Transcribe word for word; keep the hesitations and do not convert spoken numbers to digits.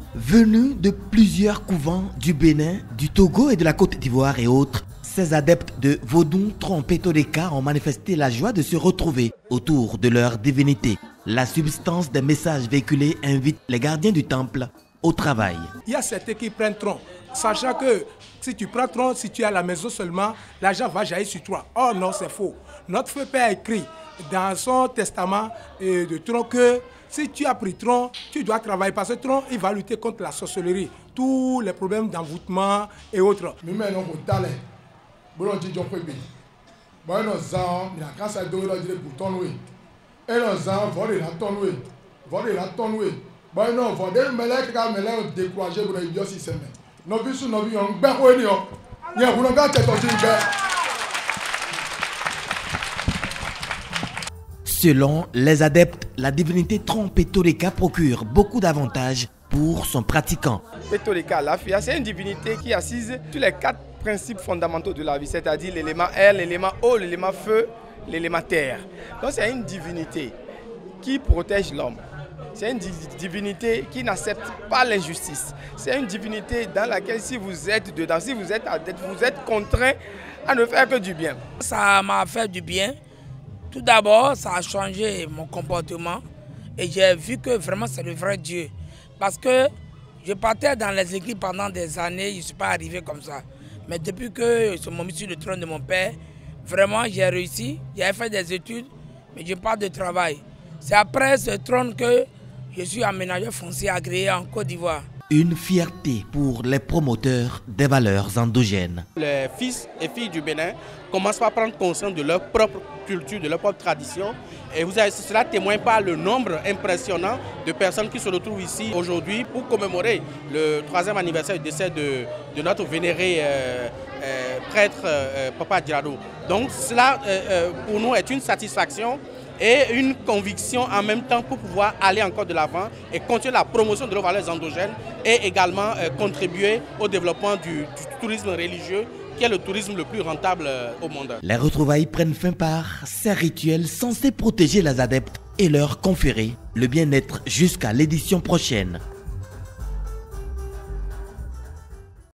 Venus de plusieurs couvents du Bénin, du Togo et de la Côte d'Ivoire et autres, ces adeptes de Vodou Trompé Toleka ont manifesté la joie de se retrouver autour de leur divinité. La substance des messages véhiculés invite les gardiens du temple au travail. Il y a certains qui prennent tronc, sachant que si tu prends tronc, si tu es à la maison seulement, l'argent va jaillir sur toi. Oh non, c'est faux. Notre feu père a écrit dans son testament euh, de tronc que si tu as pris tronc, tu dois travailler parce que tronc, il va lutter contre la sorcellerie, tous les problèmes d'envoûtement et autres. Selon les adeptes, la divinité Trompé Toleka procure beaucoup d'avantages pour son pratiquant. Toleka, la Fia, c'est une divinité qui est assise sur les quatre principes fondamentaux de la vie, c'est-à-dire l'élément air, l'élément eau, l'élément feu, l'élément terre. Donc c'est une divinité qui protège l'homme. C'est une divinité qui n'accepte pas l'injustice. C'est une divinité dans laquelle si vous êtes dedans, si vous êtes adepte, vous êtes contraint à ne faire que du bien. Ça m'a fait du bien. Tout d'abord, ça a changé mon comportement et j'ai vu que vraiment c'est le vrai Dieu. Parce que je partais dans les églises pendant des années, je ne suis pas arrivé comme ça. Mais depuis que je suis mis sur le trône de mon père, vraiment j'ai réussi. J'ai fait des études, mais je n'ai pas de travail. C'est après ce trône que je suis aménageur foncier agréé en Côte d'Ivoire. Une fierté pour les promoteurs des valeurs endogènes. Les fils et filles du Bénin commencent par prendre conscience de leur propre culture, de leur propre tradition. Et vous avez, cela témoigne par le nombre impressionnant de personnes qui se retrouvent ici aujourd'hui pour commémorer le troisième anniversaire du décès de, de notre vénéré euh, euh, prêtre euh, Papa Djirado. Donc cela euh, euh, pour nous est une satisfaction et une conviction en même temps pour pouvoir aller encore de l'avant et continuer la promotion de nos valeurs endogènes et également euh, contribuer au développement du, du tourisme religieux qui est le tourisme le plus rentable euh, au monde. Les retrouvailles prennent fin par ces rituels censés protéger les adeptes et leur conférer le bien-être jusqu'à l'édition prochaine.